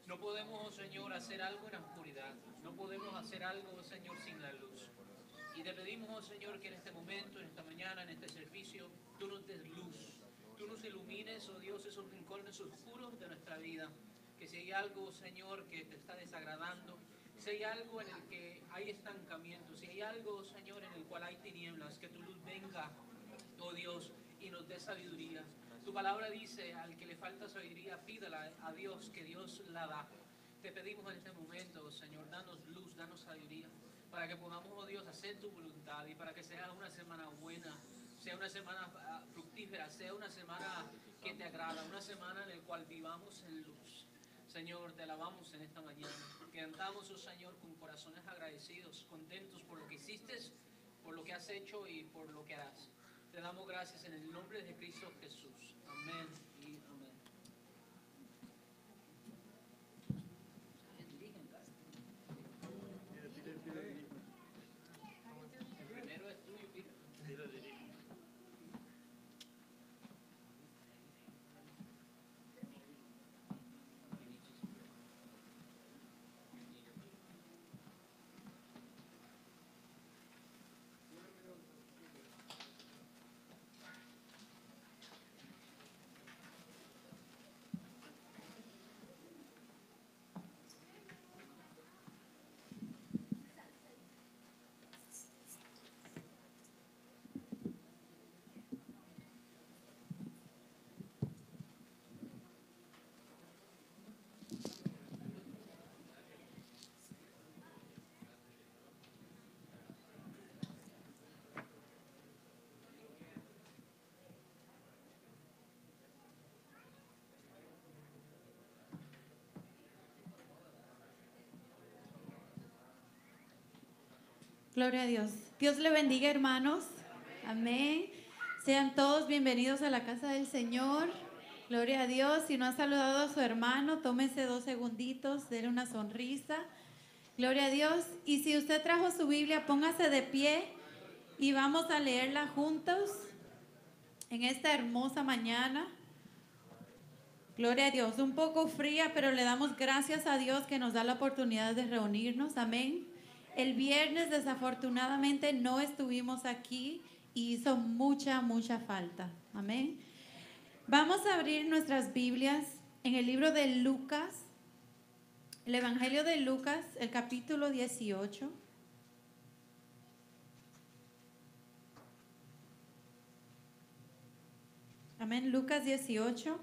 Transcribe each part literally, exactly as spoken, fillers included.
No podemos, oh Señor, hacer algo en la oscuridad. No podemos hacer algo, oh Señor, sin la luz. Y te pedimos, oh Señor, que en este momento, en esta mañana, en este servicio, tú nos des luz. Tú nos ilumines, oh Dios, esos rincones oscuros de nuestra vida. Que si hay algo, oh Señor, que te está desagradando, si hay algo en el que hay estancamiento, si hay algo, oh Señor, en el cual hay tinieblas, que tu luz venga, oh Dios, y nos dé sabiduría. Tu palabra dice, al que le falta sabiduría, pídala a Dios, que Dios la da. Te pedimos en este momento, oh Señor, danos luz, danos sabiduría, para que podamos, oh Dios, hacer tu voluntad y para que sea una semana buena, sea una semana uh, fructífera, sea una semana que te agrada, una semana en la cual vivamos en luz. Señor, te alabamos en esta mañana. Cantamos, oh Señor, con corazones agradecidos, contentos por lo que hiciste, por lo que has hecho y por lo que harás. Te damos gracias en el nombre de Cristo Jesús. Amén y amén. El primero es tuyo, Peter. Gloria a Dios. Dios le bendiga, hermanos. Amén. Sean todos bienvenidos a la casa del Señor. Gloria a Dios. Si no ha saludado a su hermano, tómese dos segunditos, déle una sonrisa. Gloria a Dios. Y si usted trajo su Biblia, póngase de pie y vamos a leerla juntos en esta hermosa mañana. Gloria a Dios. Un poco fría, pero le damos gracias a Dios que nos da la oportunidad de reunirnos. Amén. El viernes desafortunadamente no estuvimos aquí y hizo mucha, mucha falta. Amén. Vamos a abrir nuestras Biblias en el libro de Lucas, el Evangelio de Lucas, el capítulo dieciocho. Amén. Lucas dieciocho.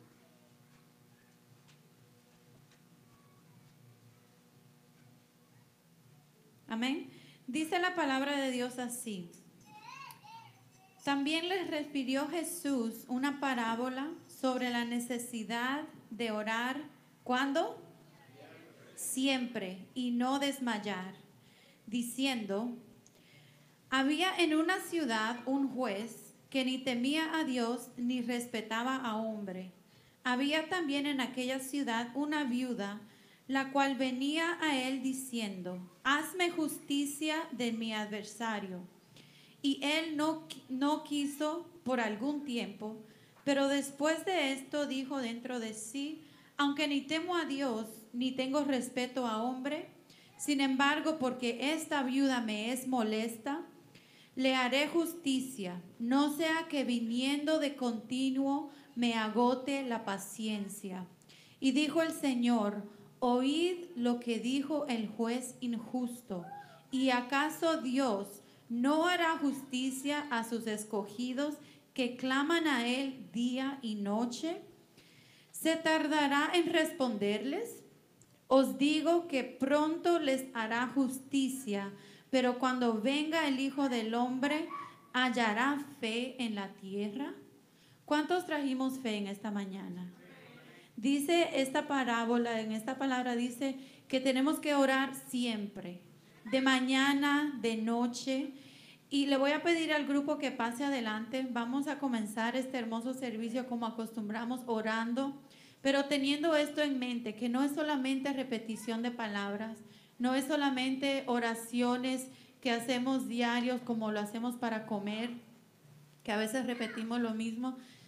Amén. Dice la palabra de Dios así. También les refirió Jesús una parábola sobre la necesidad de orar. ¿Cuándo? Siempre, y no desmayar, diciendo: había en una ciudad un juez que ni temía a Dios ni respetaba a hombre. Había también en aquella ciudad una viuda, la cual venía a él diciendo: hazme justicia de mi adversario. Y él no, no quiso por algún tiempo, pero después de esto dijo dentro de sí: aunque ni temo a Dios, ni tengo respeto a hombre, sin embargo, porque esta viuda me es molesta, le haré justicia, no sea que viniendo de continuo me agote la paciencia. Y dijo el Señor: oíd lo que dijo el juez injusto. ¿Y acaso Dios no hará justicia a sus escogidos que claman a él día y noche? ¿Se tardará en responderles? Os digo que pronto les hará justicia, pero cuando venga el Hijo del Hombre, ¿hallará fe en la tierra? ¿Cuántos trajimos fe en esta mañana? Dice esta parábola, en esta palabra dice que tenemos que orar siempre, de mañana, de noche. Y le voy a pedir al grupo que pase adelante. Vamos a comenzar este hermoso servicio como acostumbramos, orando, pero teniendo esto en mente, que no es solamente repetición de palabras, no es solamente oraciones que hacemos diarios como lo hacemos para comer, que a veces repetimos lo mismo,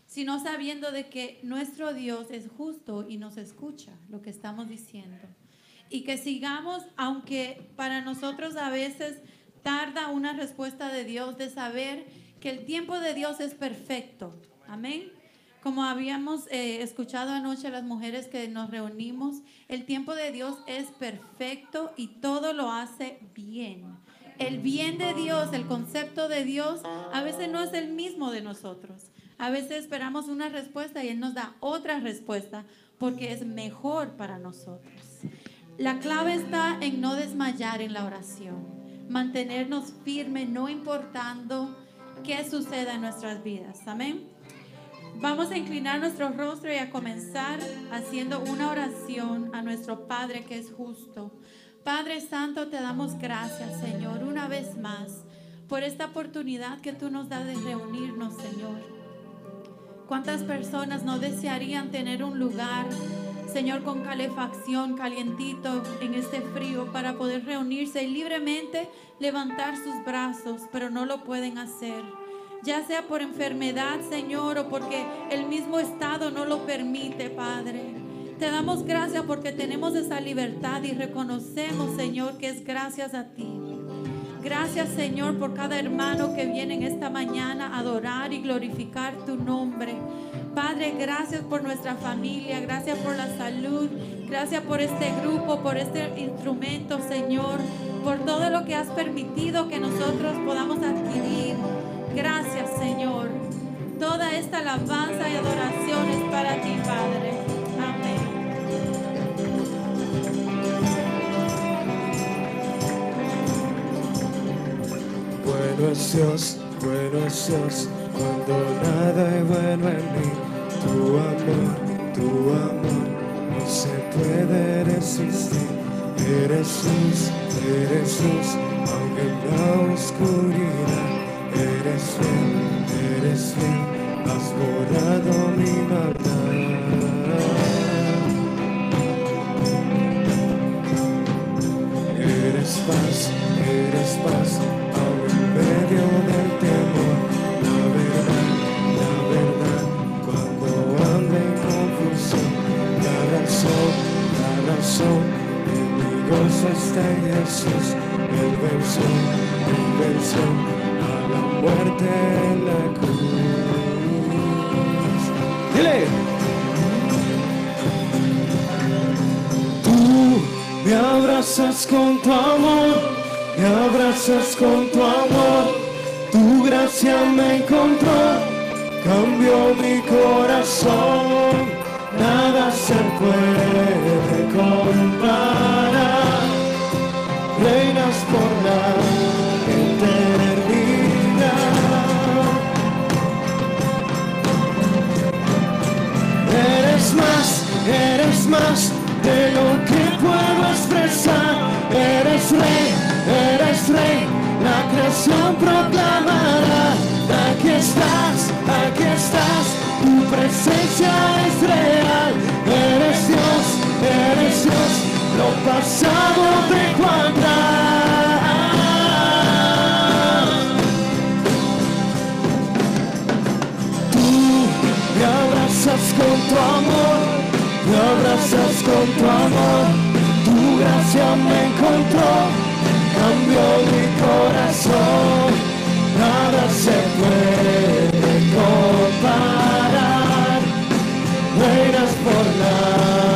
sino sabiendo de que nuestro Dios es justo y nos escucha lo que estamos diciendo. Y que sigamos, aunque para nosotros a veces tarda una respuesta de Dios, de saber que el tiempo de Dios es perfecto. Amén. Como habíamos eh, escuchado anoche las mujeres que nos reunimos, el tiempo de Dios es perfecto y todo lo hace bien. El bien de Dios, el concepto de Dios, a veces no es el mismo de nosotros. A veces esperamos una respuesta y Él nos da otra respuesta porque es mejor para nosotros. La clave está en no desmayar en la oración, mantenernos firmes, no importando qué suceda en nuestras vidas. Amén. Vamos a inclinar nuestro rostro y a comenzar haciendo una oración a nuestro Padre que es justo. Padre Santo, te damos gracias, Señor, una vez más, por esta oportunidad que tú nos das de reunirnos, Señor. ¿Cuántas personas no desearían tener un lugar, Señor, con calefacción, calientito en este frío, para poder reunirse y libremente levantar sus brazos, pero no lo pueden hacer? Ya sea por enfermedad, Señor, o porque el mismo estado no lo permite, Padre. Te damos gracias porque tenemos esa libertad y reconocemos, Señor, que es gracias a ti. Gracias, Señor, por cada hermano que viene en esta mañana a adorar y glorificar tu nombre. Padre, gracias por nuestra familia, gracias por la salud, gracias por este grupo, por este instrumento, Señor, por todo lo que has permitido que nosotros podamos adquirir. Gracias, Señor. Toda esta alabanza y adoración es para ti, Padre. Amén. Bueno es Dios, bueno es Dios, cuando nada hay bueno en mí. Tu amor, tu amor, no se puede resistir. Eres luz, eres luz, aunque en la oscuridad. Eres fiel, eres fiel, has borrado mi maldad. Eres paz, eres paz, aún en medio del temor. La verdad, la verdad, cuando ando en confusión. La razón, la razón, en mi gozo está en Jesús. Él venció, él venció la muerte en la cruz. Dile. Tú me abrazas con tu amor, me abrazas con tu amor. Tu gracia me encontró, cambió mi corazón. Nada se puede comparar. Reinas por la eternidad. Eres más, eres más de lo que puedo expresar. Eres rey, eres rey, la creación proclamará. Aquí estás, aquí estás, tu presencia es real. Eres Dios, eres Dios, lo pasado dejo atrás. Tú me abrazas con tu amor, me abrazas con tu amor. Tu gracia me encontró, cambió mi corazón. Nada se puede comparar. Reinas por la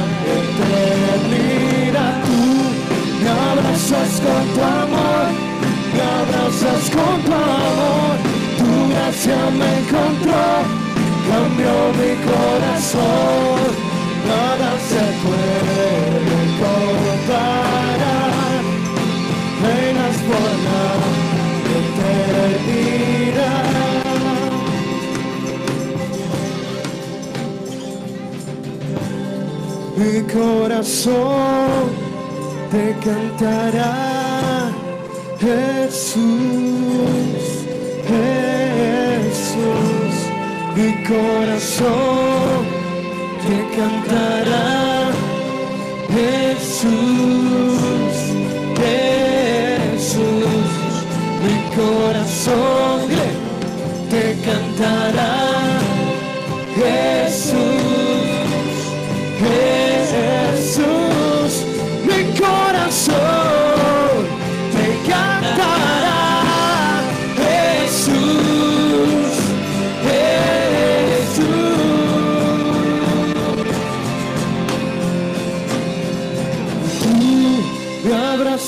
eternidad. Tú me abrazas con tu amor, me abrazas con tu amor. Tu gracia me encontró, cambió mi corazón. Nada se puede comparar. Reinas por la eternidad. Mi corazón te cantará, Jesús, Jesús. Mi corazón te cantará, Jesús, Jesús. Mi corazón te cantará,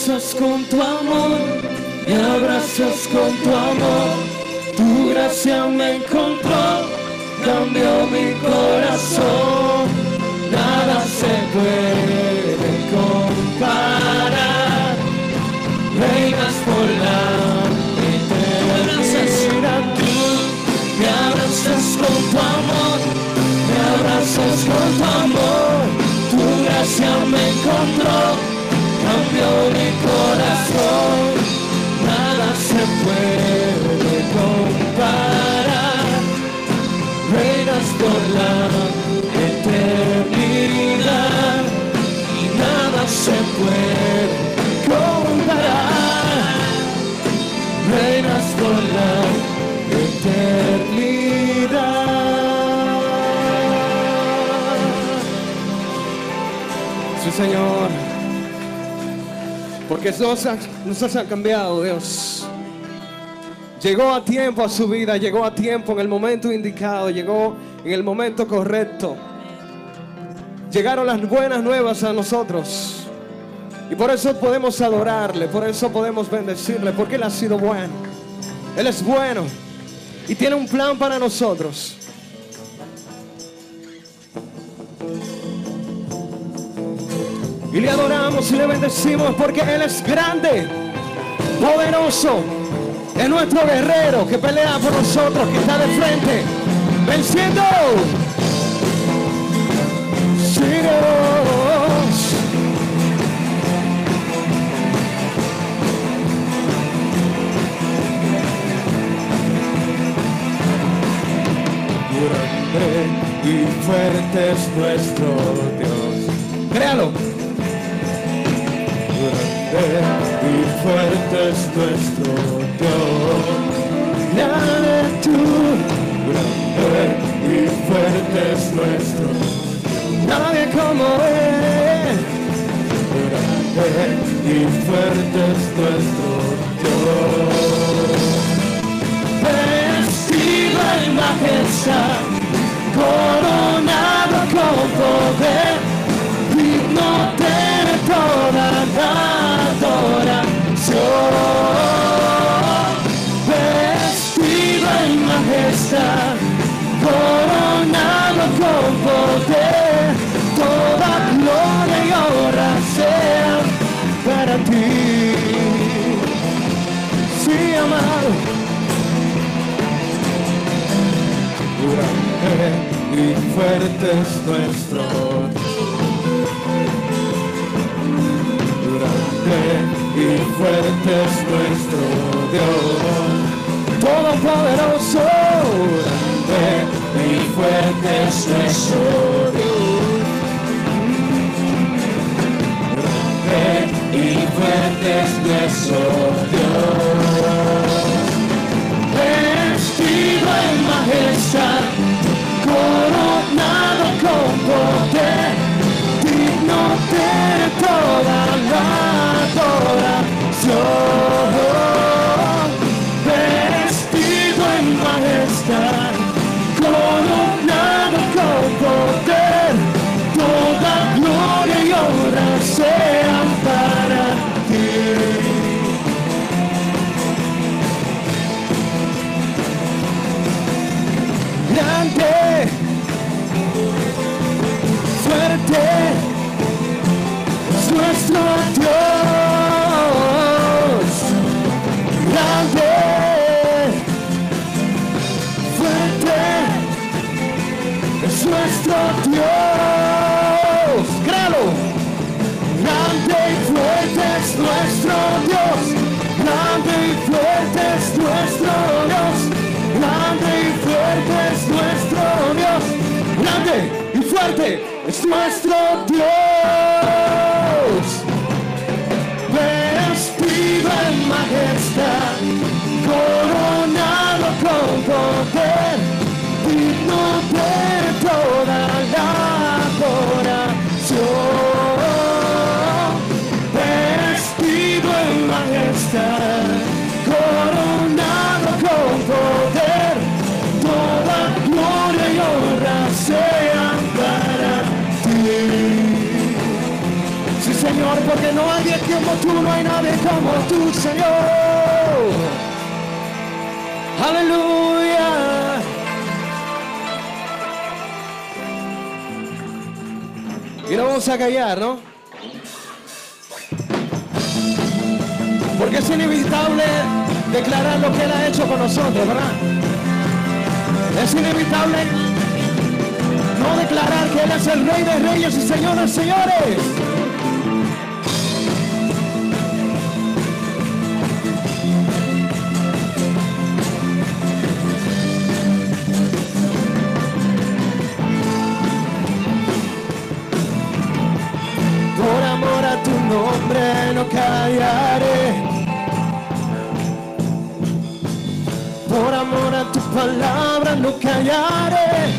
abrazas con tu amor, me abrazas con tu amor. Tu gracia me encontró, cambió mi corazón. Nada se puede comparar. Reinas por la eternidad. Tú me abrazas con tu amor, me abrazas con tu amor. Tu gracia me encontró, cambió mi corazón. Nada se puede comparar. Reinas por la eternidad y nada se puede comparar. Reinas por la eternidad. Sí, Señor, porque nos has, nos has cambiado, Dios. Llegó a tiempo a su vida, llegó a tiempo en el momento indicado, llegó en el momento correcto. Llegaron las buenas nuevas a nosotros. Y por eso podemos adorarle, por eso podemos bendecirle, porque Él ha sido bueno. Él es bueno y tiene un plan para nosotros. Y le adoramos y le bendecimos porque Él es grande, poderoso. Es nuestro guerrero que pelea por nosotros, que está de frente, venciendo. Sí, Dios. Grande y fuerte es nuestro Dios. Créalo. Grande y fuerte es nuestro Dios. Grande tú, grande y fuerte es nuestro Dios. Nadie como Él. Grande y fuerte es nuestro Dios. Vestido en majestad, coronado con poder, digno de toda la adoración. Vestido en majestad, coronado con poder, toda gloria y honra sea para ti. Sí, amado. Grande y fuerte es nuestro Grande y fuerte es nuestro Dios, todopoderoso. Grande y fuerte es nuestro Dios. Grande y fuerte es nuestro Dios. Vestido en majestad, coronado con poder, digno de toda la adoración. Vestido en majestad, coronado con poder, toda gloria y honra sean para ti. Grande, fuerte es nuestro Dios. Grande, fuerte es nuestro Dios. Créalo. Grande y fuerte es nuestro Dios. Grande y fuerte es nuestro Dios. Grande y fuerte es nuestro Dios. Grande y fuerte es nuestro Dios. Vestido en majestad, coronado con poder, digno de toda la adoración. Vestido en majestad, coronado con poder, toda gloria y honra sean para ti. Sí, Señor. Señor, porque no hay nadie como tú, no hay nadie como tú, Señor. Aleluya. Y no vamos a callar, ¿no? Porque es inevitable declarar lo que Él ha hecho con nosotros, ¿verdad? Es inevitable no declarar que Él es el Rey de Reyes y Señor de Señores. Por amor a tu nombre no callaré. Por amor a tu palabra no callaré.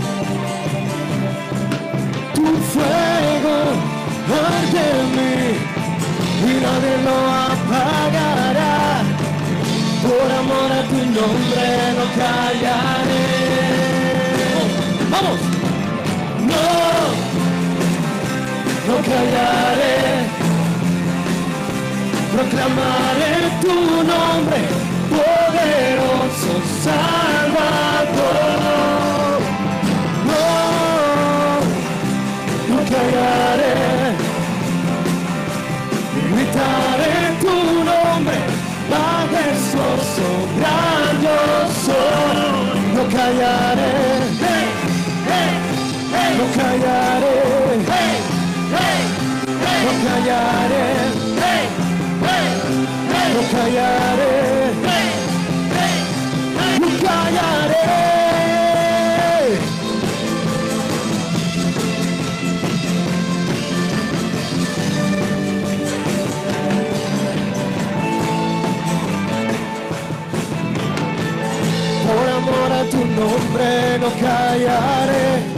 Tu fuego arde en mí y nadie lo apagará. Por amor a tu nombre no callaré. ¡Vamos! ¡No! No callaré, proclamaré tu nombre, poderoso Salvador. No, no callaré, gritaré tu nombre, majestuoso, grandioso. No callaré, hey, hey, hey, no callaré. Hey. No callaré, hey, hey, hey, no callaré, hey, hey, hey, no callaré. Por amor a tu nombre no callaré.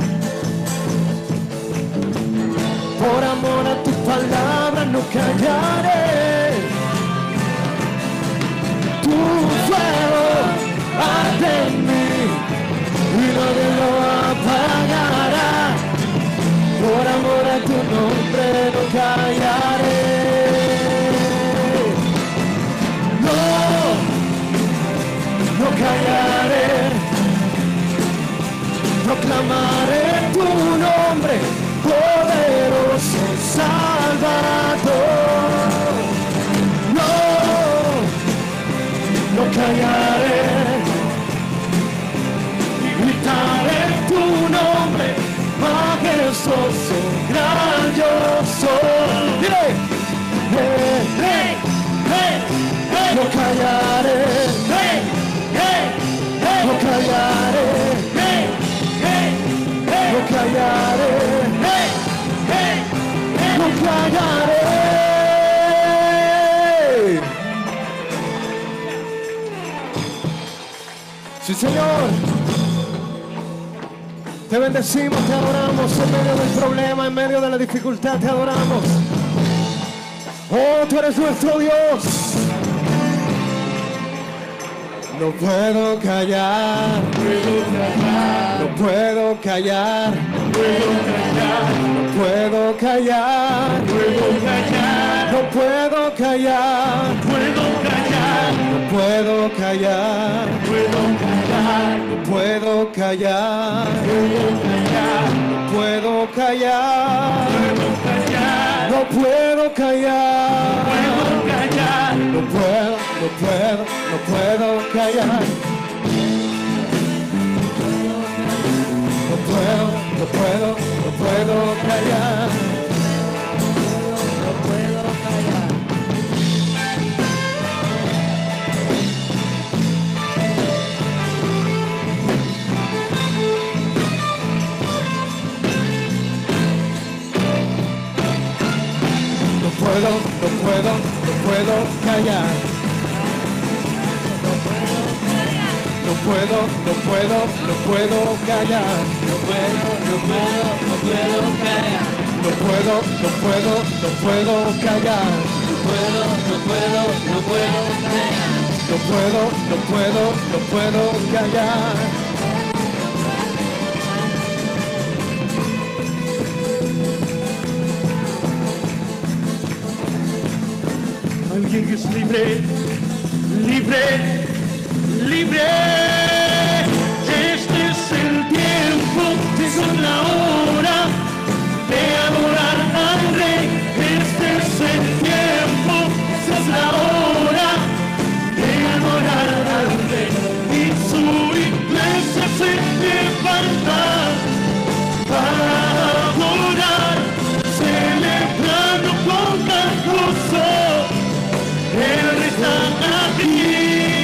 Por amor a tu palabra no callaré. Tu fuego arde en mí y nadie lo apagará. Por amor a tu nombre no callaré. No, no callaré. Proclamaré tu nombre, poderoso Salvador. No, no callaré, y gritaré tu nombre, majestuoso, grandioso. Dile, hey, hey, hey, hey, no callaré, hey, hey, hey, no callaré, hey, hey, hey, no callaré. No callaré. Sí, Señor. Te bendecimos, te adoramos en medio del problema, en medio de la dificultad, te adoramos. Oh, tú eres nuestro Dios. No puedo callar, no puedo callar, no puedo callar, no puedo callar, no puedo callar, no puedo callar, no puedo callar, no puedo callar, no puedo callar, no puedo, no puedo, no puedo callar. No puedo, no puedo, no puedo callar. No puedo callar. No puedo, no puedo, no puedo callar. No puedo, no puedo, no puedo callar. No puedo, no puedo, no puedo callar. No puedo, no puedo, no puedo callar. No puedo, no puedo, no puedo callar. No puedo, no puedo, no puedo callar. es libre, libre, libre. Este es el tiempo, es la hora de adorar al Rey. Este es el tiempo, es la hora de adorar al Rey. Y su iglesia se levanta para adorar, celebrando con gran gozo. El Rey está aquí.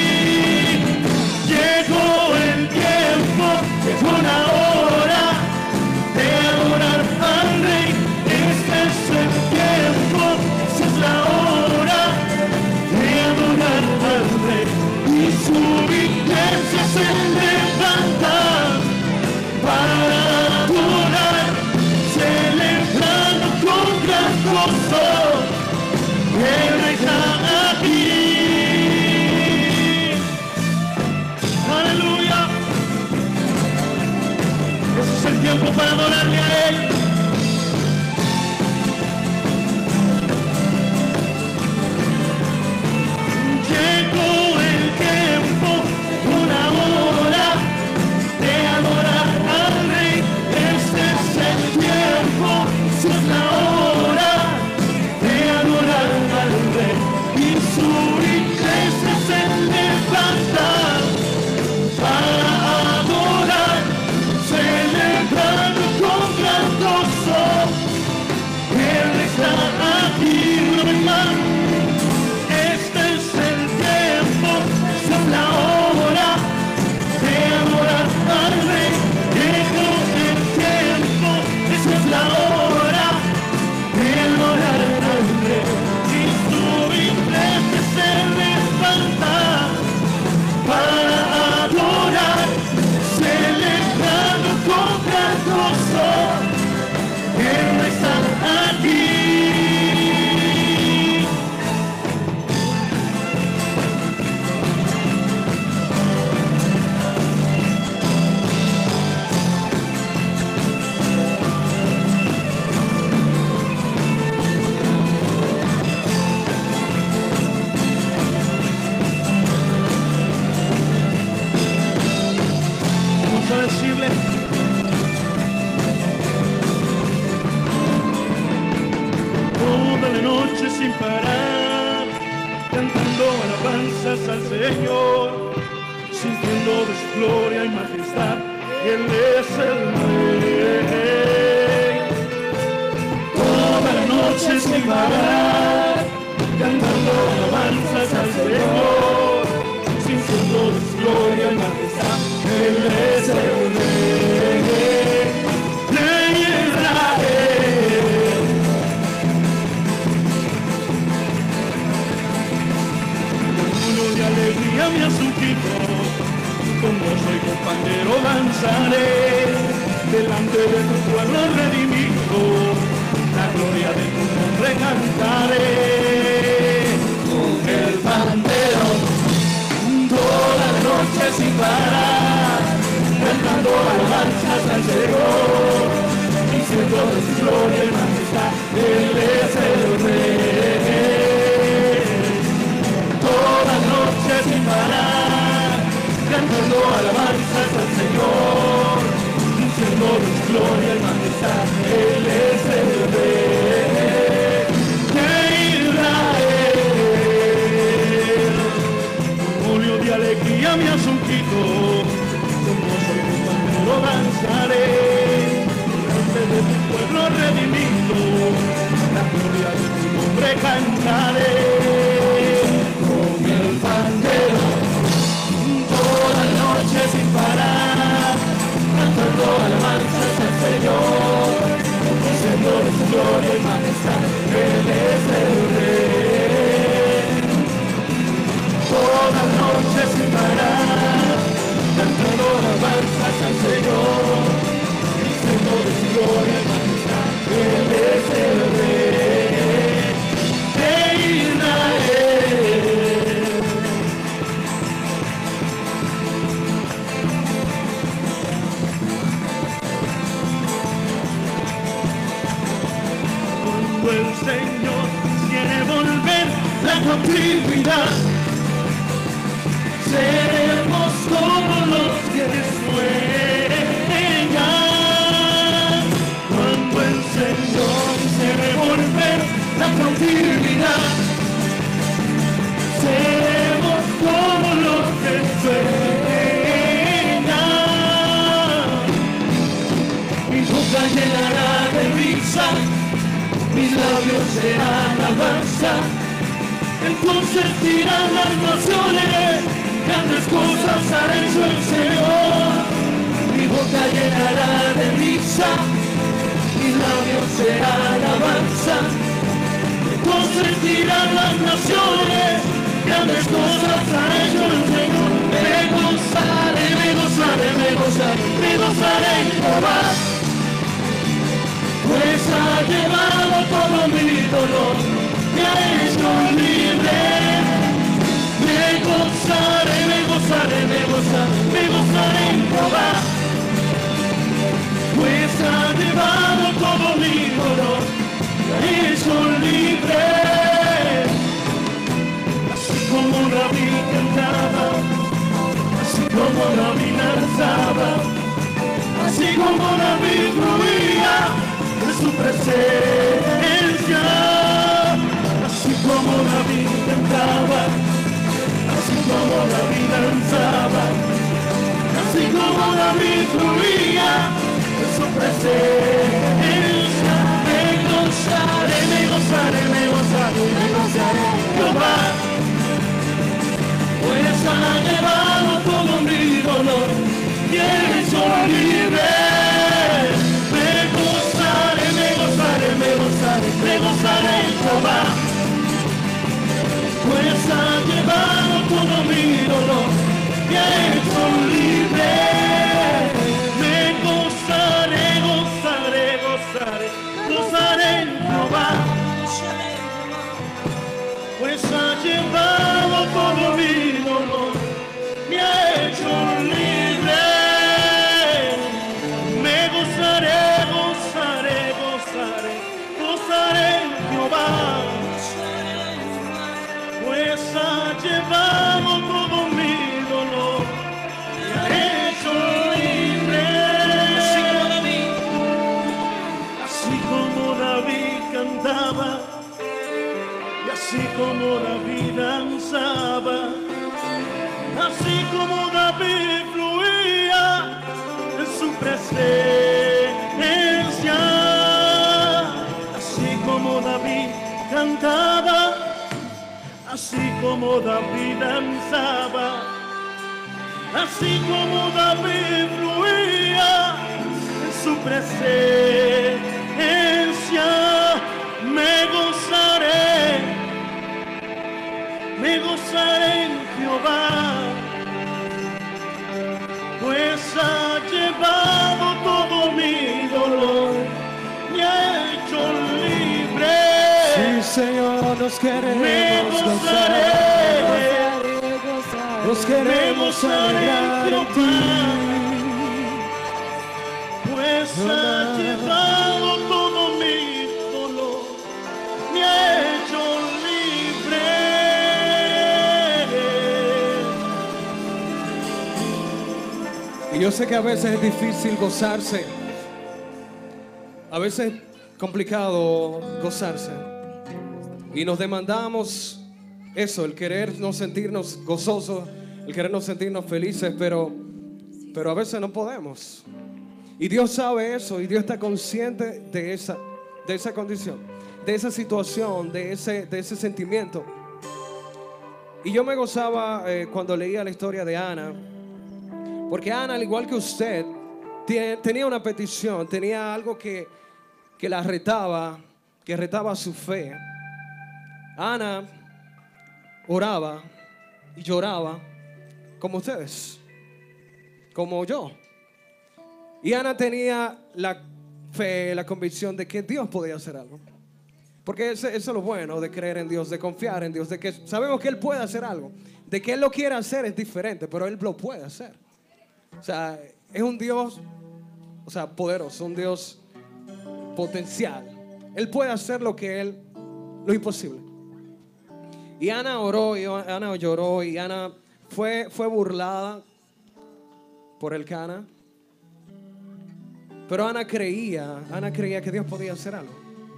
Llegó el tiempo, llegó la hora de adorar al Rey. Este es el tiempo, esa es la hora de adorar al Rey. Y su iglesia se levanta para adorar, celebrando con gran gozo. El Rey está aquí. Aleluya. Ese es el tiempo para adorarle a Él. Llegó el tiempo, una hora de adorar al Rey. Este es el tiempo, esa es la hora de adorar al Rey. Y su iglesia se levanta para adorar, celebrando con gran gozo. Él está aquí, una vez más. Este es el tiempo, esa es la hora de adorar al Rey. Llegó el tiempo, esa es la hora de adorar al Rey. Y su iglesia se levanta para adorar, celebrando con gran gozo. Él está aquí. Vamos a decirle: toda la noche sin parar, cantando alabanzas al Señor, sintiendo de su gloria y majestad. Él es el Rey. Toda la noche sin parar, cantando alabanzas al Señor, sintiendo de su gloria y majestad. Él es el Rey de Israel. Uno de alegría me ha surgido, con gozo y con pandero danzaré, delante de tu pueblo redimido, la gloria de tu nombre cantaré. Con el pandero, toda la noche sin parar, cantando alabanzas al Señor, diciendo de su gloria y majestad. Él es el Rey. Toda la noche sin parar, cantando alabanzas al Señor, diciendo de su gloria y majestad. Él es el Rey de Israel. Un óleo de alegría me ha ungido, con gozo y con pandero danzaré, delante de tu pueblo redimido, la gloria de tu nombre cantaré. Con el pandero, toda la noche sin parar, cantando alabanzas al Señor, diciendo de su gloria y majestad. Él es el Rey. Toda la noche sin parar, cantando alabanzas al Señor, diciendo de su gloria y majestad. Él es el Rey de Israel. Cuando el Señor quiere volver, la la cautividad. Seremos como los que sueñan cuando el Señor se revolver la cautividad. Seremos como los que sueñan. Mi boca llenará de risa, mis labios serán alabanza. Entonces dirán las naciones, grandes cosas ha hecho el Señor. Mi boca llenará de risa, mis labios serán alabanza. Entonces dirán las naciones, grandes cosas ha hecho el Señor. Me gozaré, me gozaré, me gozaré, me gozaré en Jehová, pues ha llevado todo mi dolor, me ha hecho libre. Me gozaré, me gozaré, me gozaré, me gozaré en Jehová, pues ha llevado todo mi dolor, me ha hecho libre. Así como David cantaba, así como David danzaba, así como David fluía de su presencia, así como David cantaba, así como David danzaba, así como David fluía de su presencia. Me gozaré, me gozaré, me gozaré, me gozaré Jehová, pues ha llevado todo mi dolor y hecho libre. Me gozaré, me gozaré, me gozaré, me gozaré Jehová, pues ha llevado todo mi dolor y ha hecho libre. Me gozaré, gozaré, gozaré, gozaré en Jehová, pues ha llevado todo mi dolor y ha hecho libre. Me gozaré, gozaré, gozaré, gozaré en Jehová, pues ha llevado todo mi dolor y ha hecho libre. Así como David, así como David cantaba, y así como David danzaba, así como David fluía en su presencia, así como David cantaba, así como David danzaba, así como David fluía en su presencia. Me gozaré, me gozaré en Jehová, pues ha llevado todo mi dolor y ha hecho libre. Sí, Señor, nos Me queremos gozaré, gozar, nos queremos alegrar en ti. pues ha llevado todo mi dolor, me ha hecho libre. Y yo sé que a veces es difícil gozarse, a veces es complicado gozarse, y nos demandamos eso, el querernos sentirnos gozosos, el querernos sentirnos felices, pero, pero a veces no podemos. Y Dios sabe eso, y Dios está consciente de esa, de esa condición, de esa situación, de ese, de ese sentimiento. Y yo me gozaba eh, cuando leía la historia de Ana, porque Ana, al igual que usted, tiene, tenía una petición, tenía algo que, que la retaba, que retaba su fe. Ana oraba y lloraba como ustedes, como yo. Y Ana tenía la fe, la convicción de que Dios podía hacer algo. Porque eso, eso es lo bueno de creer en Dios, de confiar en Dios, de que sabemos que Él puede hacer algo. De que Él lo quiera hacer es diferente, pero Él lo puede hacer. O sea, es un Dios, o sea, poderoso, un Dios potencial. Él puede hacer lo que Él, lo imposible. Y Ana oró, y Ana lloró, y Ana fue, fue burlada por el Cana. Pero Ana creía, Ana creía que Dios podía hacer algo.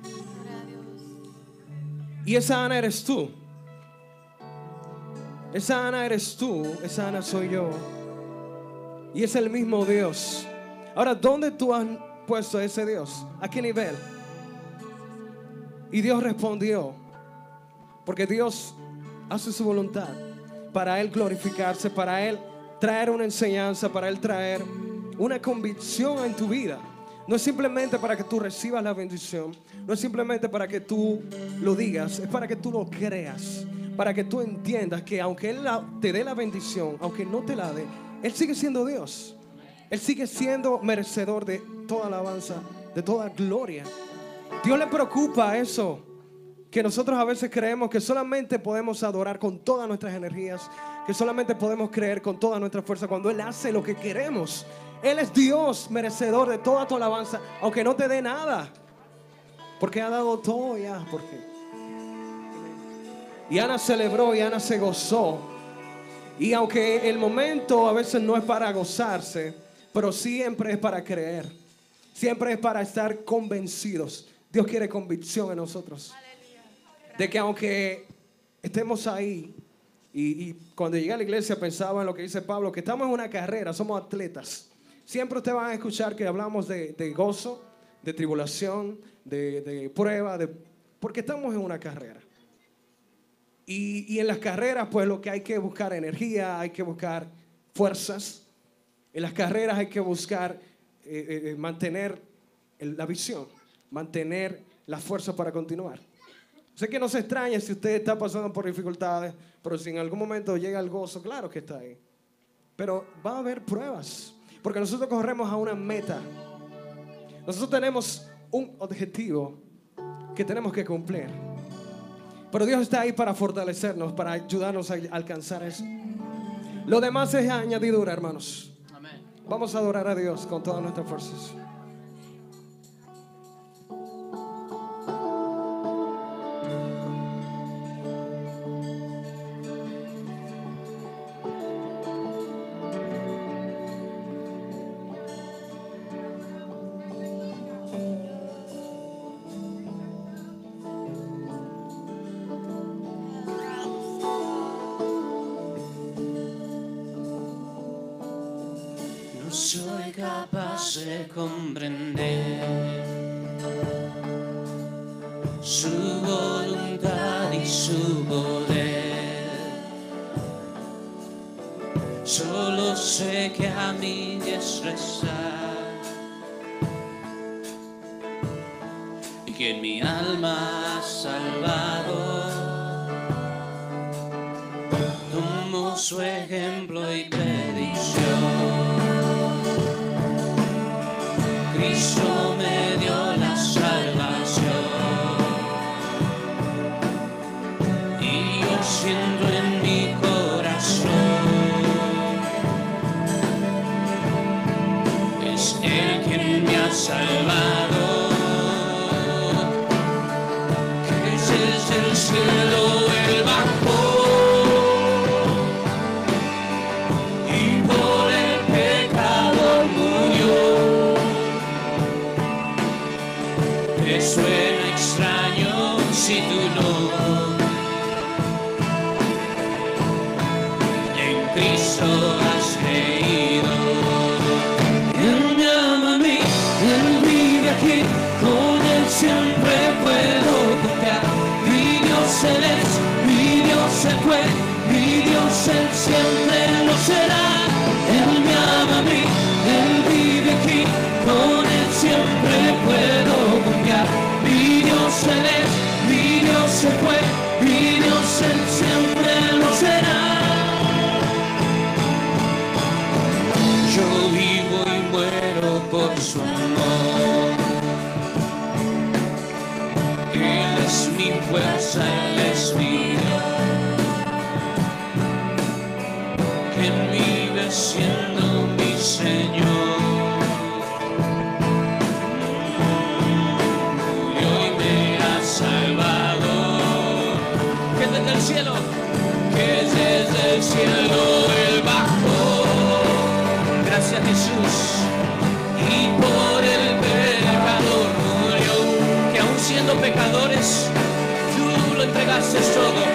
Y esa Ana eres tú. Esa Ana eres tú, esa Ana soy yo. Y es el mismo Dios. Ahora, ¿dónde tú has puesto a ese Dios? ¿A qué nivel? Y Dios respondió. Porque Dios hace su voluntad para Él glorificarse, para Él traer una enseñanza, para Él traer una convicción en tu vida. No es simplemente para que tú recibas la bendición, no es simplemente para que tú lo digas, es para que tú lo creas, para que tú entiendas que aunque Él te dé la bendición, aunque no te la dé, Él sigue siendo Dios. Él sigue siendo merecedor de toda alabanza, de toda gloria. Dios le preocupa eso, que nosotros a veces creemos que solamente podemos adorar con todas nuestras energías, que solamente podemos creer con toda nuestra fuerza cuando Él hace lo que queremos. Él es Dios, merecedor de toda tu alabanza, aunque no te dé nada, porque ha dado todo ya. Porque y Ana celebró y Ana se gozó. Y aunque el momento a veces no es para gozarse, pero siempre es para creer, siempre es para estar convencidos. Dios quiere convicción en nosotros, de que aunque estemos ahí, y, y cuando llegué a la iglesia pensaba en lo que dice Pablo, que estamos en una carrera, somos atletas. Siempre ustedes van a escuchar que hablamos de, de gozo, de tribulación, de, de prueba, de, porque estamos en una carrera. Y, y en las carreras, pues lo que hay que buscar energía, hay que buscar fuerzas. En las carreras hay que buscar eh, eh, mantener el, la visión, mantener la fuerza para continuar. Sé que no se extraña si usted está pasando por dificultades, pero si en algún momento llega el gozo, claro que está ahí. Pero va a haber pruebas. Porque nosotros corremos a una meta. Nosotros tenemos un objetivo que tenemos que cumplir. Pero Dios está ahí para fortalecernos, para ayudarnos a alcanzar eso. Lo demás es añadidura, hermanos. Amén. Vamos a adorar a Dios con todas nuestras fuerzas. Soy capaz de comprender su voluntad y su poder. Solo sé que a mi diestra está y que en mi alma ha salvado. Tomo su ejemplo y predicción. Cristo me dio la salvación y yo siento en mi corazón es Él quien me ha salvado, que desde el cielo Él bajó y por el pecado murió. Te suena extraño si tú no en Cristo has creído. Él me ama a mí, Él vive aquí, con Él siempre puedo contar. Mi Dios Él es, mi Dios Él fue, mi Dios Él siempre lo será. Él me ama a mí, Él vive aquí, con Él siempre puedo confiar. Mi Dios Él es, mi Dios Él fue, mi Dios Él siempre lo será. Yo vivo y muero por su amor. Él es mi fuerza, Él es mi Dios, quien vive siendo mi Señor. Murió y me ha salvado, que desde el cielo, que desde el cielo Él bajó. Gracias Jesús, y por el pecador murió, que aún siendo pecadores, tú lo entregaste todo.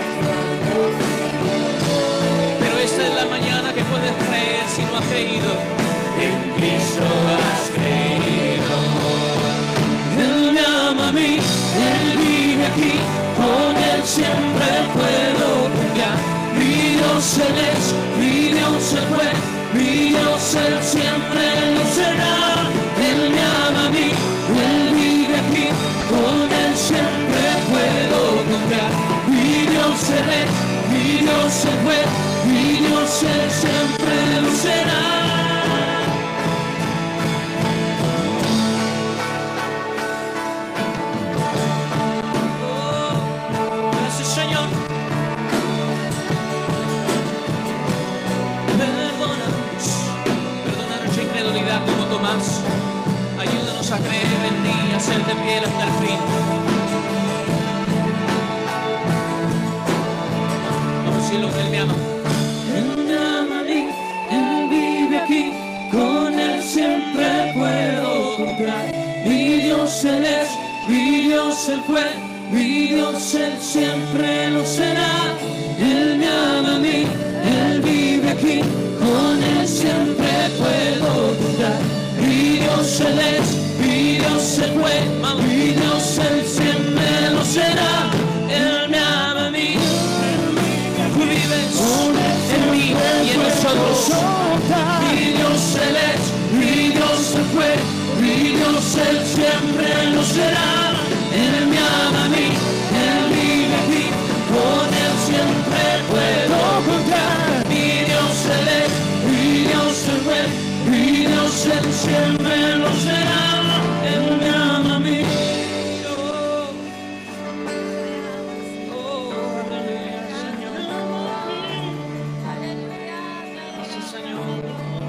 Pero esta es la mañana que puedes creer si no has creído. En Cristo has creído. Él me ama a mí, Él vive aquí, con Él siempre puedo confiar. Mi Dios Él es, mi Dios Él fue, mi Dios Él siempre lo será. Él me ama a mí, Él vive aquí, con Él siempre puedo confiar. Mi Dios Él es, mi Dios Él fue, mi Dios Él siempre lo será. Como Tomás, ayúdanos a creer en ti y a hacerte fiel hasta el fin. Vamos a decirlo que Él me ama. Él me ama a mí, Él vive aquí, con Él siempre puedo confiar. Mi Dios Él es, mi Dios Él fue, mi Dios Él siempre lo será. Él me ama a mí, Él vive aquí, con Él siempre puedo contar. Mi Dios Él es, mi Dios Él fue, mi Dios Él siempre lo será. Él me ama a mí, tú vives en mí y en nosotros. Mi Dios Él es, mi Dios Él fue, mi Dios Él siempre lo será. Él me ama a mí, Él vive aquí, con Él siempre puedo contar. Mi Dios Él es, mi Dios Él fue, mi Dios Él siempre lo será. Él me ama a mí. Oh, oh, aleluya, Señor. Sí, Señor.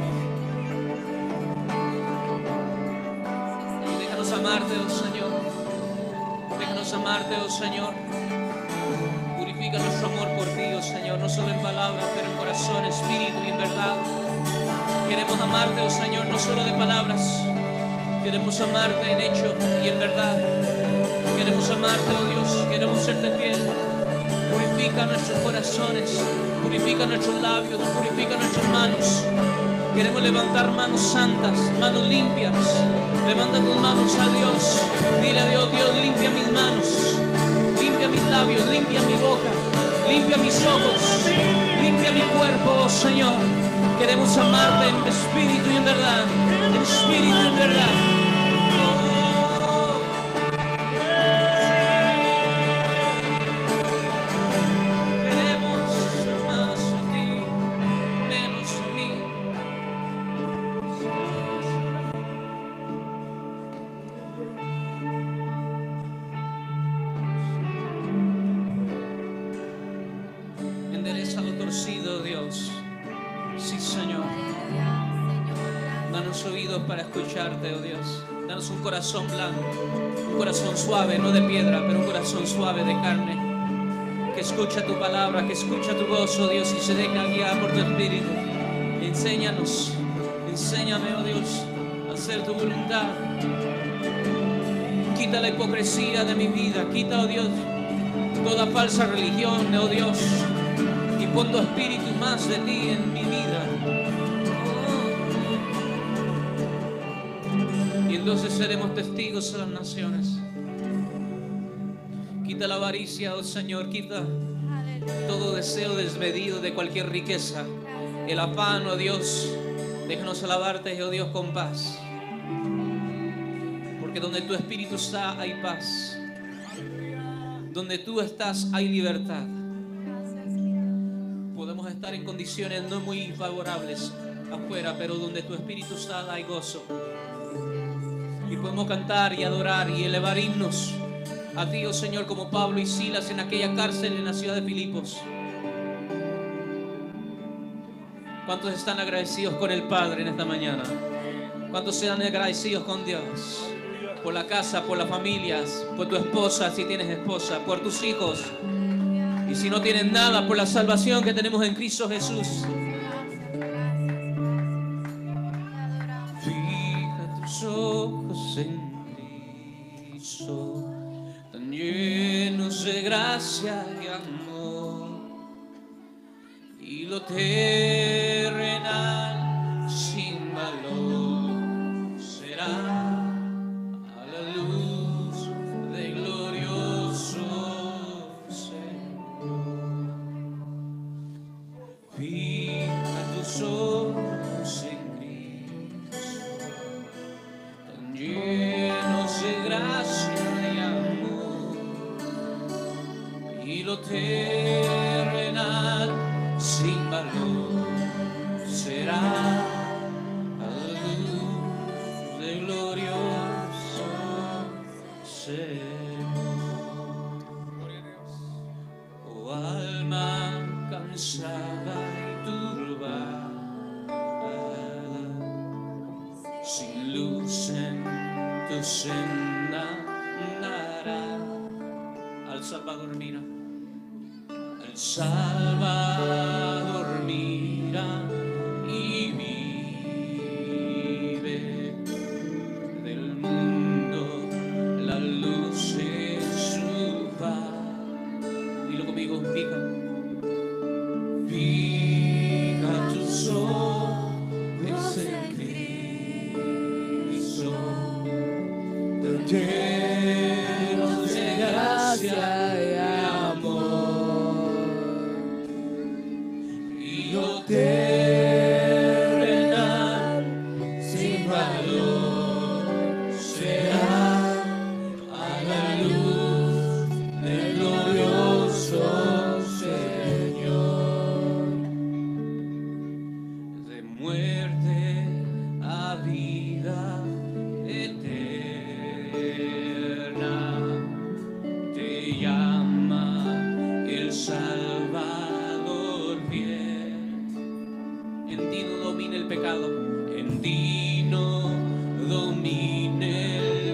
Déjanos amarte, oh Señor. Déjanos amarte, oh Señor. Purifica nuestro amor por ti, oh Señor, no solo en palabras, pero en corazón, espíritu y en verdad. Queremos amarte, oh Señor, no solo de palabras. Queremos amarte en hecho y en verdad. Queremos amarte, oh Dios, queremos serte fiel. Purifica nuestros corazones, purifica nuestros labios, purifica nuestras manos. Queremos levantar manos santas, manos limpias. Levanta tus manos a Dios. Dile a Dios, Dios, limpia mis manos, limpia mis labios, limpia mi boca, limpia mis ojos, limpia mi cuerpo, oh Señor. Queremos amarte en espíritu y en verdad, en espíritu y en verdad. Oh. Queremos más de ti, menos de mí. Endereza lo torcido, Dios. Sí, Señor. Danos oídos para escucharte, oh Dios. Danos un corazón blanco, un corazón suave, no de piedra, pero un corazón suave de carne. Que escucha tu palabra, que escucha tu voz, oh Dios, y se deja guiar por tu espíritu. Enséñanos, enséñame, oh Dios, a hacer tu voluntad. Quita la hipocresía de mi vida, quita, oh Dios, toda falsa religión, oh Dios. Y pon tu espíritu más de ti en mi vida. Oh. Y entonces seremos testigos a las naciones. Quita la avaricia, oh Señor, quita todo deseo desmedido de cualquier riqueza. El afán, oh Dios, déjanos alabarte, oh Dios, con paz. Porque donde tu espíritu está hay paz. Donde tú estás hay libertad. Podemos estar en condiciones no muy favorables afuera, pero donde tu espíritu está hay gozo. Y podemos cantar y adorar y elevar himnos a ti, oh Señor, como Pablo y Silas en aquella cárcel en la ciudad de Filipos. ¿Cuántos están agradecidos con el Padre en esta mañana? ¿Cuántos sean agradecidos con Dios? Por la casa, por las familias, por tu esposa si tienes esposa, por tus hijos. Y si no tienen nada, por la salvación que tenemos en Cristo Jesús. Fija tus ojos en Cristo, tan llenos de gracia y amor, y lo terrenal sin valor será a la luz del glorioso Señor. Fija tus ojos en Cristo, tan llenos de gracia y amor, y lo terrenal sin valor será a la luz del glorioso Señor. Oh alma cansada y turbada, sin luz en tu senda andará. Al Salvador mira, al Salvador mira y vive. Del mundo la luz es su paz. Dilo conmigo, fija. Fija tus ojos en Cristo, tan llenos de gracia y amor, y lo terrenal sin valor será a la luz del glorioso Señor. De muerte a vida eterna te llama el Salvador bien. En ti no domina el pecado, en ti no domina el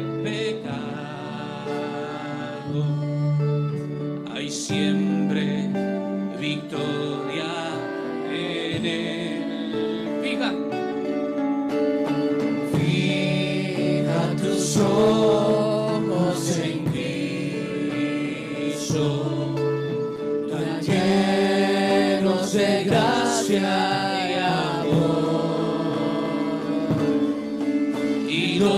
pecado. Hay siempre victoria en él. Fija, fija tus ojos en Cristo, tan llenos de gracia y amor, y lo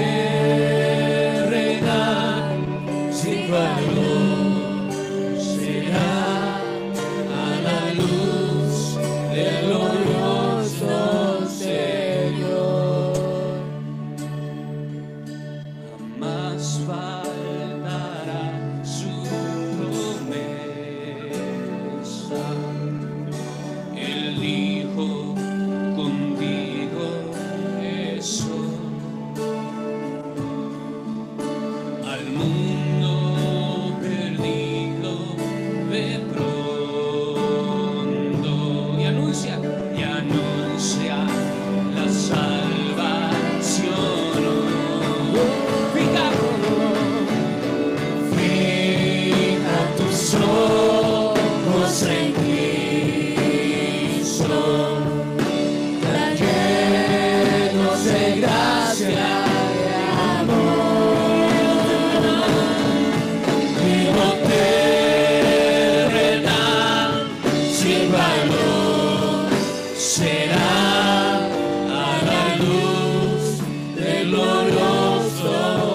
terrenal sin valor será a la luz del glorioso Señor. Jamás faltará su promesa. Él dijo, contigo estoy. Al mundo perdido ve pronto y anuncia, y anuncia la salvación. Fija, fija tus ojos en Cristo, tan llenos de gracia y amor, y lo terrenal sin valor será a la luz del glorioso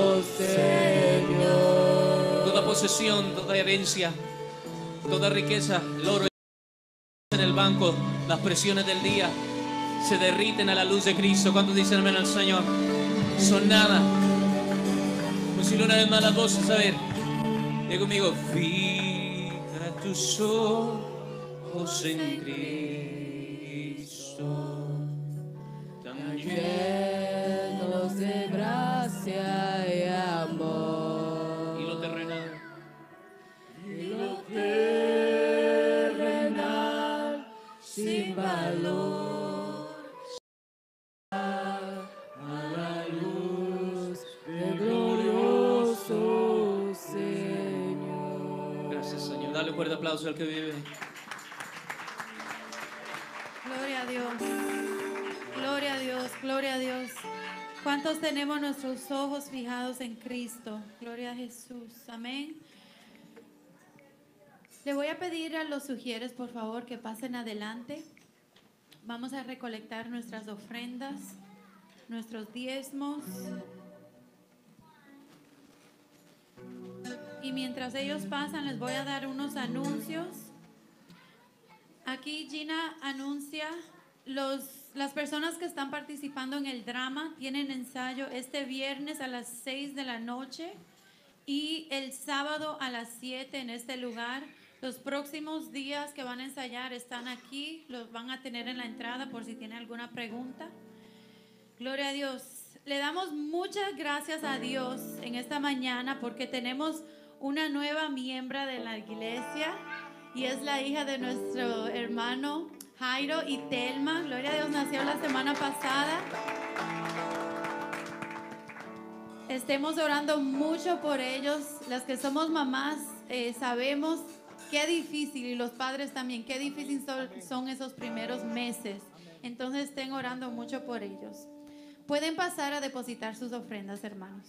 Señor. Toda posesión, toda herencia, toda riqueza, el oro en el banco, las presiones del día se derriten a la luz de Cristo. ¿Cuántos dicen amén al Señor? Son nada. Pues si una vez más las voces, a ver, diga conmigo, fija tus ojos en Cristo, tan llenos de gracia y amor, y lo terrenal, y lo terrenal sin valor a la luz del glorioso Señor. Gracias, Señor. Dale un fuerte aplauso al que vive. Gloria a Dios. Gloria a Dios, gloria a Dios. ¿Cuántos tenemos nuestros ojos fijados en Cristo? Gloria a Jesús. Amén. Le voy a pedir a los sugieres, por favor, que pasen adelante. Vamos a recolectar nuestras ofrendas, nuestros diezmos. Y mientras ellos pasan, les voy a dar unos anuncios. Aquí Gina anuncia los, las personas que están participando en el drama. Tienen ensayo este viernes a las seis de la noche y el sábado a las siete en este lugar. Los próximos días que van a ensayar están aquí, los van a tener en la entrada por si tienen alguna pregunta. Gloria a Dios. Le damos muchas gracias a Dios en esta mañana porque tenemos una nueva miembro de la iglesia y es la hija de nuestro hermano Jairo y Telma. Gloria a Dios, nació la semana pasada. Estemos orando mucho por ellos. Las que somos mamás eh, sabemos qué difícil, y los padres también, qué difícil son, son esos primeros meses. Entonces estén orando mucho por ellos. Pueden pasar a depositar sus ofrendas, hermanos.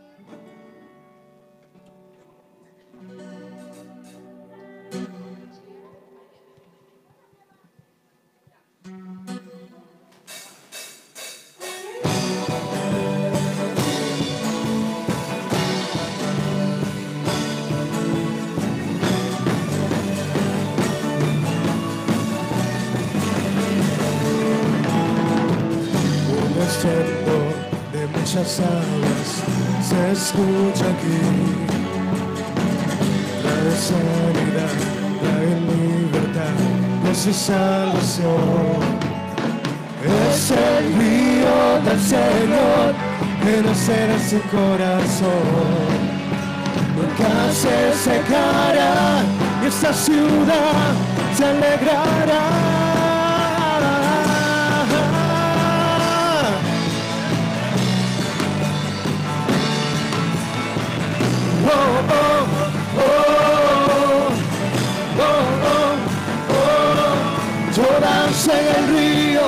De muchas aguas se escucha aquí, trae sanidad, trae libertad, gozo y salvación. Es el río del Señor que nacerá en su corazón, nunca se secará y esta ciudad se alegrará. Oh, oh, oh, oh, oh, oh. Yo danzo en el río,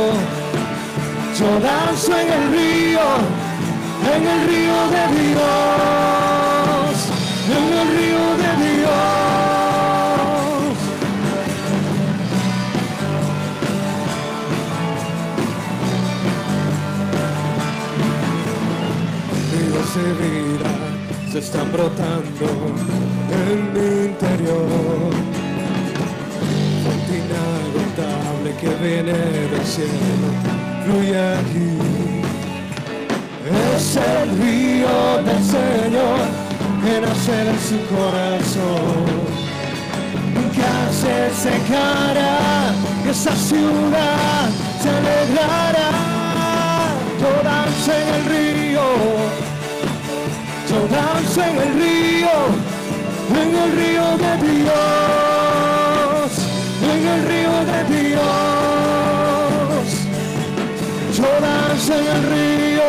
yo danzo en el río, en el río de Dios, en el río de Dios. Ríos de vida se están brotando en mi interior, fuente inagotable que viene del cielo, fluye aquí. Es el río del Señor que nacerá en su corazón, nunca se secará, esa ciudad se alegrará. Yo danzo en el río, yo danzo en el río, en el río de Dios, en el río de Dios. Yo danzo en el río,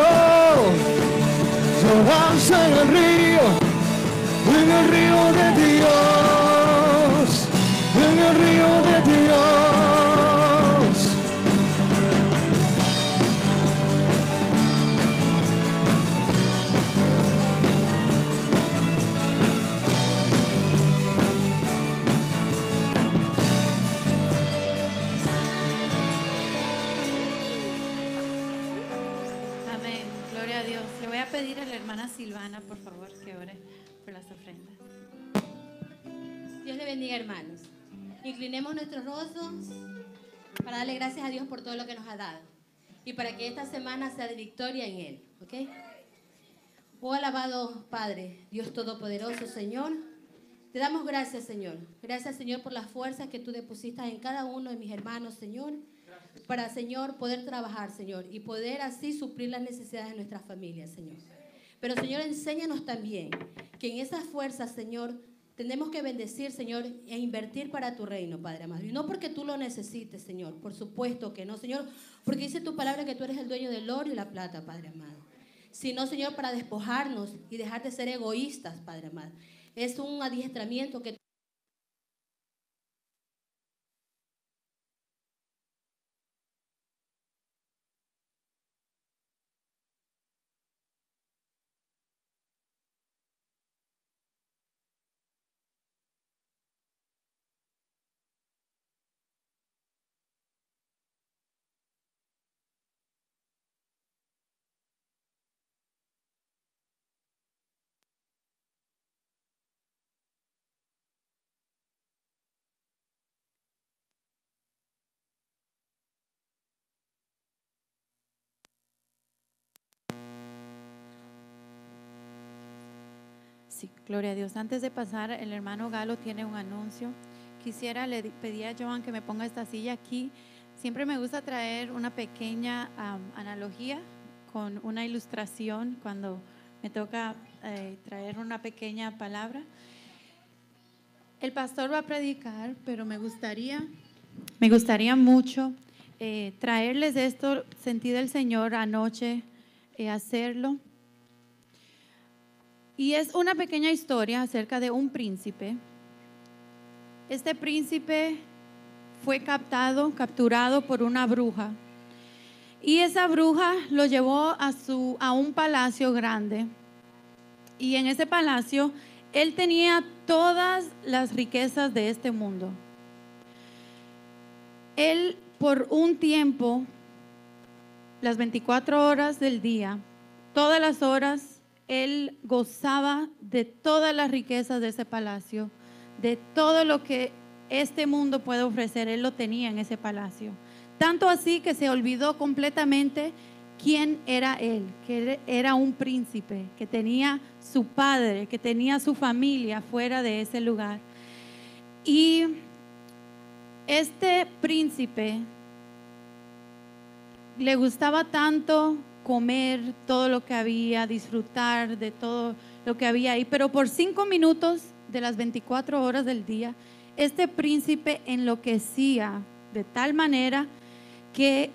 yo danzo en el río, en el río de Dios, en el río de Dios. Pedir a la hermana Silvana, por favor, que ore por las ofrendas. Dios le bendiga, hermanos. Inclinemos nuestros rostros para darle gracias a Dios por todo lo que nos ha dado y para que esta semana sea de victoria en Él, ¿ok? Oh, alabado Padre, Dios Todopoderoso, Señor, te damos gracias, Señor. Gracias, Señor, por las fuerzas que tú depositas en cada uno de mis hermanos, Señor, para, Señor, poder trabajar, Señor, y poder así suplir las necesidades de nuestras familias, Señor. Pero, Señor, enséñanos también que en esas fuerzas, Señor, tenemos que bendecir, Señor, e invertir para tu reino, Padre amado. Y no porque tú lo necesites, Señor, por supuesto que no, Señor, porque dice tu palabra que tú eres el dueño del oro y la plata, Padre amado. Sino, Señor, para despojarnos y dejar de ser egoístas, Padre amado. Es un adiestramiento que Sí, gloria a Dios. Antes de pasar, el hermano Galo tiene un anuncio. Quisiera, le di- pedí a Joan que me ponga esta silla aquí. Siempre me gusta traer una pequeña um, analogía con una ilustración cuando me toca eh, traer una pequeña palabra. El pastor va a predicar, pero me gustaría, me gustaría mucho eh, traerles esto, sentí del Señor anoche eh, hacerlo. Y es una pequeña historia acerca de un príncipe. Este príncipe fue captado, capturado por una bruja. Y esa bruja lo llevó a, su, a un palacio grande. Y en ese palacio él tenía todas las riquezas de este mundo. Él por un tiempo, las veinticuatro horas del día, todas las horas, él gozaba de todas las riquezas de ese palacio, de todo lo que este mundo puede ofrecer, él lo tenía en ese palacio. Tanto así que se olvidó completamente quién era él, que era un príncipe, que tenía su padre, que tenía su familia fuera de ese lugar. Y este príncipe le gustaba tanto comer todo lo que había, disfrutar de todo lo que había ahí, pero por cinco minutos de las veinticuatro horas del día, este príncipe enloquecía de tal manera que,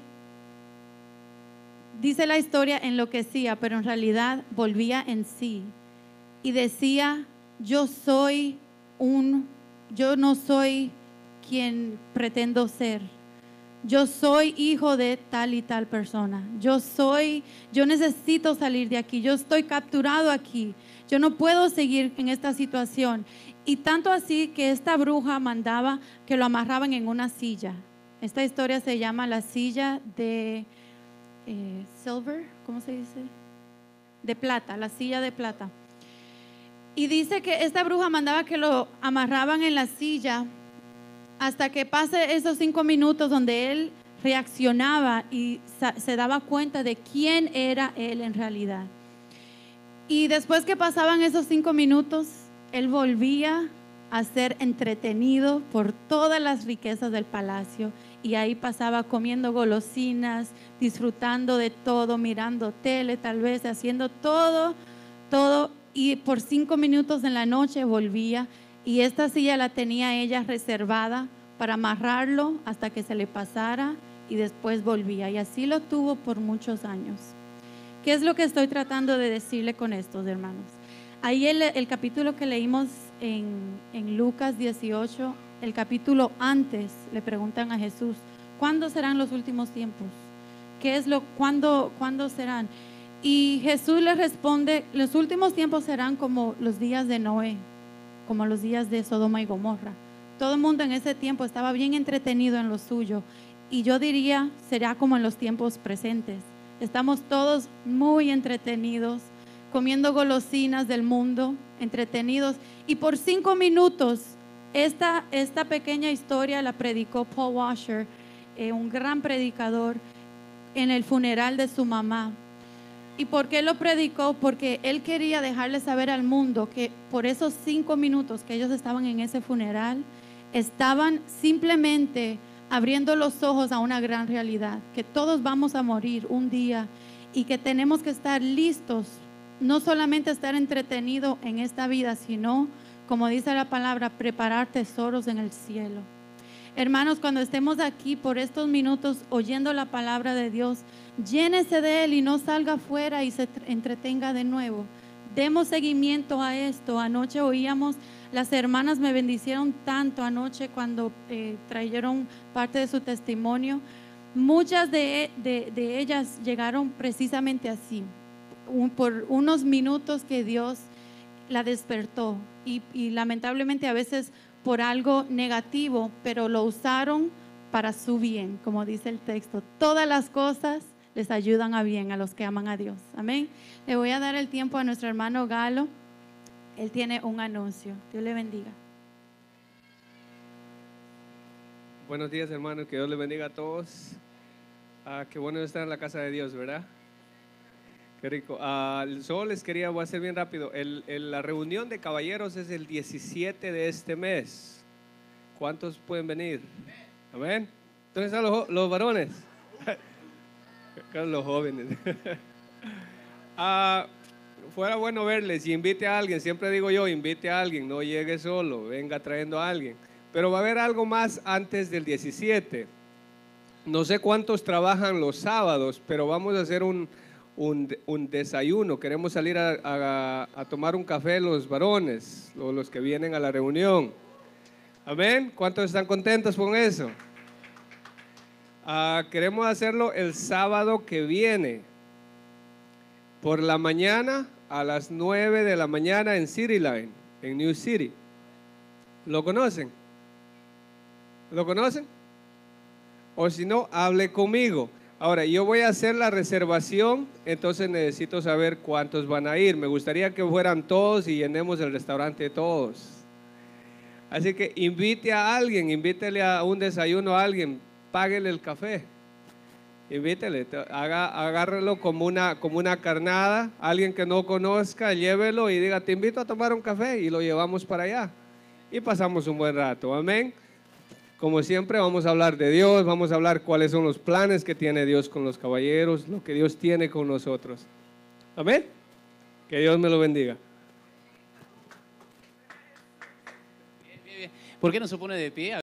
dice la historia, enloquecía, pero en realidad volvía en sí y decía: yo soy un, yo no soy quien pretendo ser. Yo soy hijo de tal y tal persona. Yo soy, yo necesito salir de aquí. Yo estoy capturado aquí. Yo no puedo seguir en esta situación. Y tanto así que esta bruja mandaba que lo amarraban en una silla. Esta historia se llama la silla de eh, silver, ¿cómo se dice? De plata, la silla de plata. Y dice que esta bruja mandaba que lo amarraban en la silla hasta que pase esos cinco minutos donde él reaccionaba y se daba cuenta de quién era él en realidad. Y después que pasaban esos cinco minutos, él volvía a ser entretenido por todas las riquezas del palacio, y ahí pasaba comiendo golosinas, disfrutando de todo, mirando tele tal vez, haciendo todo, todo, y por cinco minutos en la noche volvía. Y esta silla la tenía ella reservada para amarrarlo hasta que se le pasara, y después volvía. Y así lo tuvo por muchos años. ¿Qué es lo que estoy tratando de decirle con estos, hermanos? Ahí el, el capítulo que leímos en, en Lucas dieciocho, el capítulo antes, le preguntan a Jesús: ¿cuándo serán los últimos tiempos? ¿Qué es lo, cuándo, cuándo serán? Y Jesús le responde: los últimos tiempos serán como los días de Noé, como los días de Sodoma y Gomorra. Todo el mundo en ese tiempo estaba bien entretenido en lo suyo, y yo diría será como en los tiempos presentes. Estamos todos muy entretenidos, comiendo golosinas del mundo, entretenidos, y por cinco minutos esta, esta pequeña historia la predicó Paul Washer, eh, un gran predicador, en el funeral de su mamá. ¿Y por qué lo predicó? Porque él quería dejarle saber al mundo que por esos cinco minutos que ellos estaban en ese funeral, estaban simplemente abriendo los ojos a una gran realidad, que todos vamos a morir un día, y que tenemos que estar listos, no solamente estar entretenidos en esta vida, sino, como dice la palabra, preparar tesoros en el cielo. Hermanos, cuando estemos aquí por estos minutos oyendo la palabra de Dios, llénese de él y no salga afuera y se entretenga de nuevo. Demos seguimiento a esto. Anoche oíamos, las hermanas me bendicieron tanto anoche cuando eh, trajeron parte de su testimonio. Muchas de, de, de ellas llegaron precisamente así, un, por unos minutos que Dios la despertó, y, y lamentablemente a veces por algo negativo, pero lo usaron para su bien, como dice el texto. Todas las cosas les ayudan a bien a los que aman a Dios. Amén. Le voy a dar el tiempo a nuestro hermano Galo. Él tiene un anuncio. Dios le bendiga. Buenos días, hermanos, que Dios les bendiga a todos. Ah, qué bueno estar en la casa de Dios, ¿verdad? Qué rico. Ah, solo les quería, voy a hacer bien rápido. El, el- la reunión de caballeros es el diecisiete de este mes. ¿Cuántos pueden venir? Amén. ¿Dónde están los, jo- los varones? Acá los jóvenes. Ah, fuera bueno verles y invite a alguien. Siempre digo yo, invite a alguien, no llegue solo, venga trayendo a alguien. Pero va a haber algo más antes del diecisiete. No sé cuántos trabajan los sábados, pero vamos a hacer un, un, un desayuno. Queremos salir a, a- a tomar un café los varones, o los que vienen a la reunión. Amén. ¿Cuántos están contentos con eso? Ah, queremos hacerlo el sábado que viene, por la mañana a las nueve de la mañana en City Line, en New City. ¿Lo conocen? ¿Lo conocen? O si no, hable conmigo. Ahora, yo voy a hacer la reservación, entonces necesito saber cuántos van a ir. Me gustaría que fueran todos y llenemos el restaurante todos. Así que invite a alguien, invítele a un desayuno a alguien, páguele el café. Invítele, haga, agárrelo como una, como una carnada, alguien que no conozca, llévelo y diga, te invito a tomar un café y lo llevamos para allá. Y pasamos un buen rato, amén. Como siempre vamos a hablar de Dios, vamos a hablar cuáles son los planes que tiene Dios con los caballeros, lo que Dios tiene con nosotros. Amén. Que Dios me lo bendiga. Bien, bien, bien. ¿Por qué no se pone de pie?